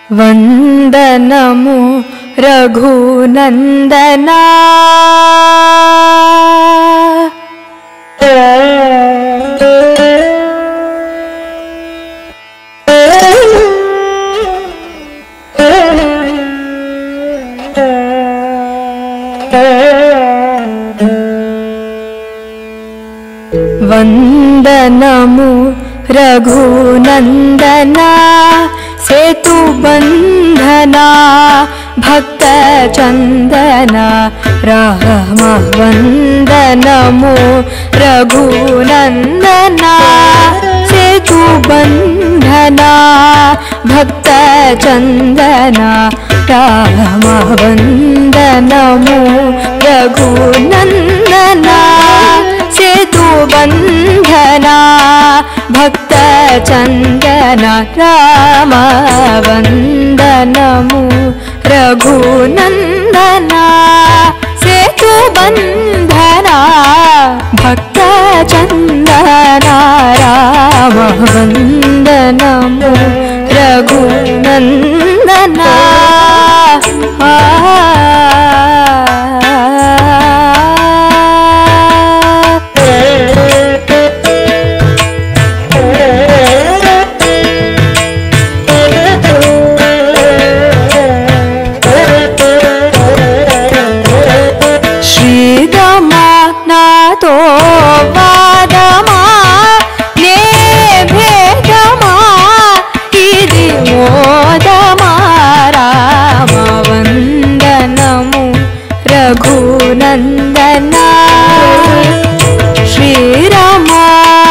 ವಂದನಮು ರಘುನಂದನ ವಂದನಮು ರಘುನಂದನ ಸೇತು ಬಂಧನ ಭಕ್ತ ಚಂದನ ರಾಮ ವಂದನಮು ರಘುನಂದನ ಸೇತು ಬಂಧನ ಭಕ್ತ ಚಂದನ ರಾಮ ವಂದನಮು ರಘುನಂದನ ಸೇತು ಬಂಧನ ಭಕ್ತ ಚಂದನ ರಾಮ ವಂದನಮು ರಘುನಂದನ ಸೇತು ಬಂಧನ ಭಕ್ತ ಚಂದನ ರಾಮ ವಂದನಮು ರಘುನಂದನ तो वादमा ने भेदमा इदि मोदमा राम वंदनमु रघुनंदना श्रीरामा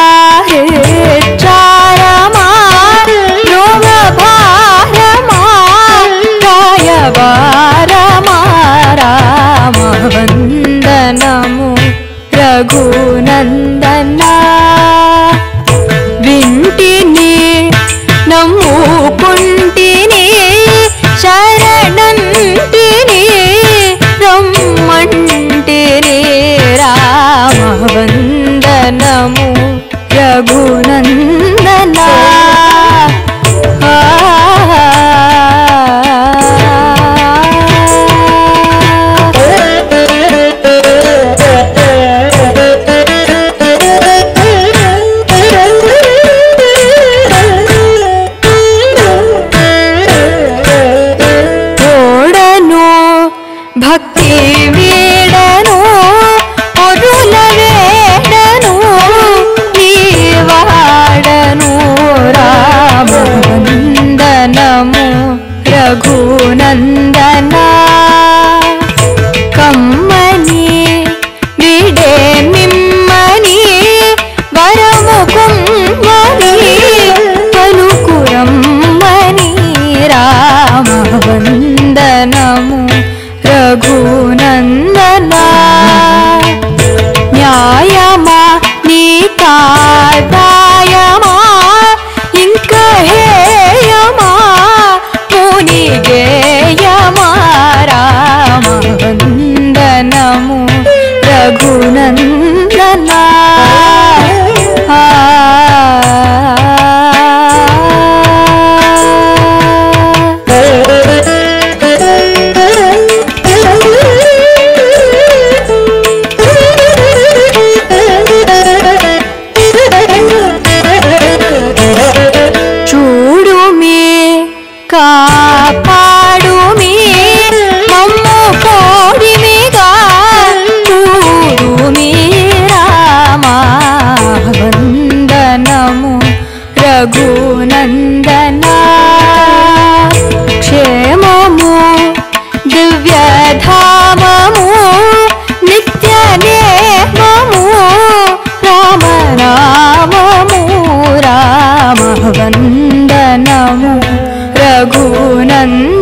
हेच्चारमा लोभ भारमा कायभारमा राम वंदनमु रघुनंदना विंटिनी नम्मुकुंटिनी शरणंटिनी रम्मंटिनी राम वंदनमु रघुनंदना भक्ति वीडनु पुरुलवेडनु नीवाडनु राम वंदनमु रघुनंदना कम्मनी विडे मिम्मनी वरमुकुम्मनी पलुकुरम्मनी राम वंदनमु रघुनंदना न्यायमा नीकादायमा इंक हेयमा मुनिगेयमा राम वंदनमु रघुनंदना కాపాడుమి మమ్ము కోడిమిగా చూడుమి రామ వందనము రఘునందనా క్షేమము దివ్యధామము నిత్యనేమము రామనామము రామ వందనము रघुनंदना